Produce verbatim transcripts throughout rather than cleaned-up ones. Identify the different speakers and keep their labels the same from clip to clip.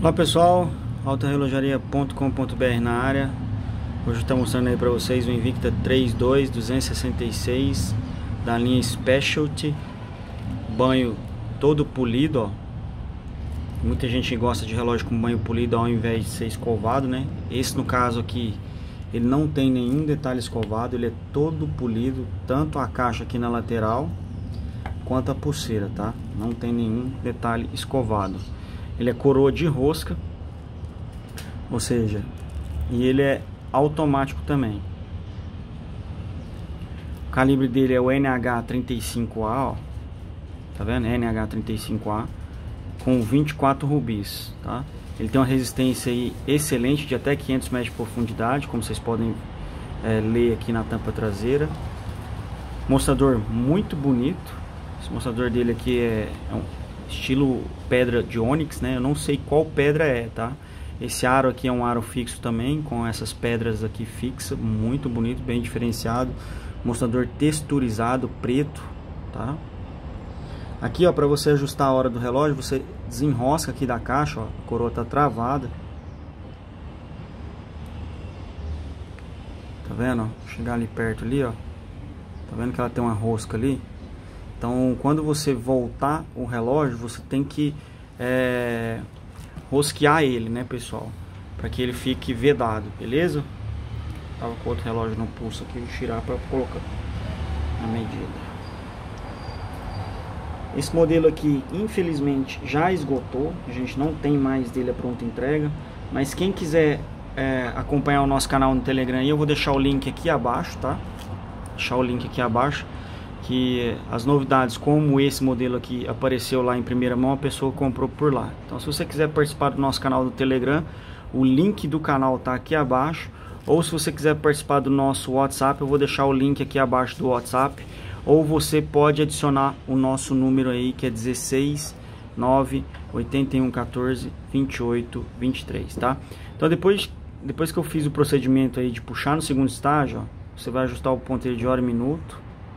Speaker 1: Olá pessoal, autorelojaria ponto com ponto br na área. Hoje está mostrando aí para vocês o Invicta trinta e dois duzentos e sessenta e seis da linha Specialty, banho todo polido, ó. Muita gente gosta de relógio com banho polido ao invés de ser escovado, né? Esse no caso aqui, ele não tem nenhum detalhe escovado, ele é todo polido, tanto a caixa aqui na lateral quanto a pulseira, tá? Não tem nenhum detalhe escovado. Ele é coroa de rosca, ou seja, e ele é automático também. O calibre dele é o N H trinta e cinco A, ó. Tá vendo? N H trinta e cinco A com vinte e quatro rubis, tá? Ele tem uma resistência aí excelente de até quinhentos metros de profundidade, como vocês podem é, ler aqui na tampa traseira. Mostrador muito bonito. Esse mostrador dele aqui é, é um estilo pedra de ônix, né? Eu não sei qual pedra é, tá? Esse aro aqui é um aro fixo também, com essas pedras aqui fixas, muito bonito, bem diferenciado. Mostrador texturizado, preto, tá? Aqui, ó, para você ajustar a hora do relógio, você desenrosca aqui da caixa, ó, a coroa tá travada. Tá vendo, ó? Vou chegar ali perto ali, ó. Tá vendo que ela tem uma rosca ali? Então, quando você voltar o relógio, você tem que é, rosquear ele, né, pessoal? Para que ele fique vedado, beleza? Tava com outro relógio no pulso aqui, vou tirar para colocar na medida. Esse modelo aqui, infelizmente, já esgotou. A gente não tem mais dele a pronta entrega. Mas quem quiser é, acompanhar o nosso canal no Telegram, aí eu vou deixar o link aqui abaixo, tá? Deixar o link aqui abaixo. Que as novidades como esse modelo aqui apareceu lá em primeira mão, a pessoa comprou por lá. Então se você quiser participar do nosso canal do Telegram, o link do canal tá aqui abaixo. Ou se você quiser participar do nosso WhatsApp, eu vou deixar o link aqui abaixo do WhatsApp. Ou você pode adicionar o nosso número aí, que é dezesseis nove oito um um quatro vinte e oito vinte e três, tá? Então depois, depois que eu fiz o procedimento aí de puxar no segundo estágio, ó, você vai ajustar o ponteiro de hora e minuto.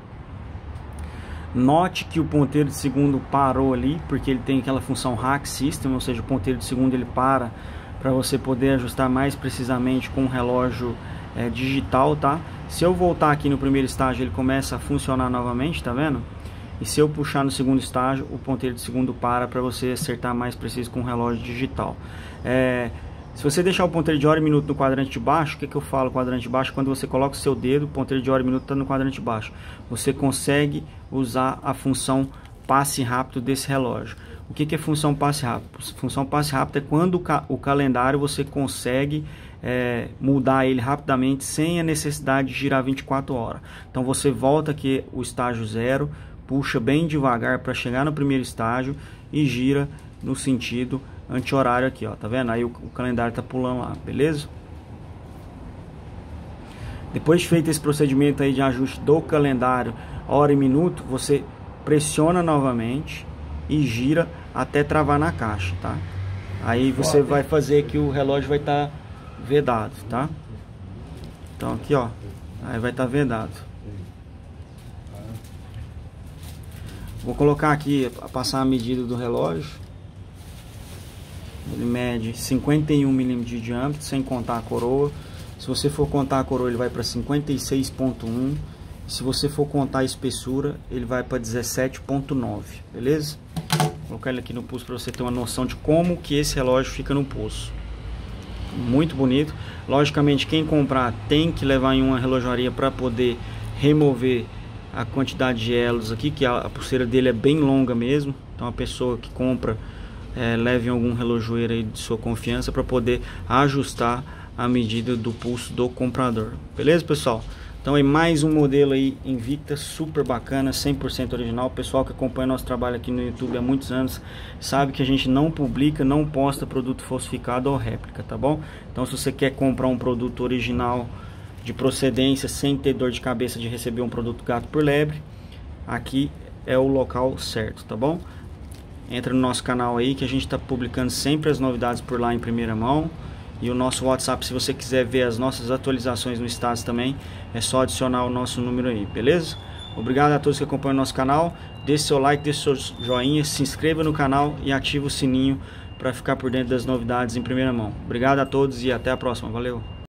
Speaker 1: Note que o ponteiro de segundo parou ali, porque ele tem aquela função Rack System, ou seja, o ponteiro de segundo ele para para você poder ajustar mais precisamente com o relógio é, digital, tá? Se eu voltar aqui no primeiro estágio, ele começa a funcionar novamente, tá vendo? E se eu puxar no segundo estágio, o ponteiro de segundo para para você acertar mais preciso com o relógio digital. É... Se você deixar o ponteiro de hora e minuto no quadrante de baixo, o que, que eu falo quadrante de baixo? Quando você coloca o seu dedo, o ponteiro de hora e minuto está no quadrante de baixo. Você consegue usar a função passe rápido desse relógio. O que, que é função passe rápido? Função passe rápido é quando o, ca o calendário você consegue é, mudar ele rapidamente sem a necessidade de girar vinte e quatro horas. Então você volta aqui o estágio zero, puxa bem devagar para chegar no primeiro estágio e gira no sentido anti-horário aqui, ó, tá vendo? Aí o, o calendário tá pulando lá, beleza? Depois de feito esse procedimento aí de ajuste do calendário hora e minuto, você pressiona novamente e gira até travar na caixa, tá? Aí você vai fazer que o relógio vai estar tá vedado, tá? Então aqui, ó, aí vai estar tá vedado. Vou colocar aqui, passar a medida do relógio. Ele mede cinquenta e um milímetros de diâmetro, sem contar a coroa. Se você for contar a coroa, ele vai para cinquenta e seis ponto um. Se você for contar a espessura, ele vai para dezessete ponto nove, beleza? Vou colocar ele aqui no pulso para você ter uma noção de como que esse relógio fica no pulso. Muito bonito. Logicamente, quem comprar tem que levar em uma relojaria para poder remover a quantidade de elos aqui, que a, a pulseira dele é bem longa mesmo. Então a pessoa que compra É, leve algum relojoeiro aí de sua confiança para poder ajustar a medida do pulso do comprador. Beleza, pessoal? Então é mais um modelo aí Invicta, super bacana, cem por cento original. O pessoal que acompanha nosso trabalho aqui no YouTube há muitos anos sabe que a gente não publica, não posta produto falsificado ou réplica, tá bom? Então se você quer comprar um produto original de procedência sem ter dor de cabeça de receber um produto gato por lebre, aqui é o local certo, tá bom? Entra no nosso canal aí que a gente está publicando sempre as novidades por lá em primeira mão. E o nosso WhatsApp, se você quiser ver as nossas atualizações no status também, é só adicionar o nosso número aí, beleza? Obrigado a todos que acompanham o nosso canal. Deixe seu like, deixe seu joinha, se inscreva no canal e ative o sininho para para ficar por dentro das novidades em primeira mão. Obrigado a todos e até a próxima. Valeu!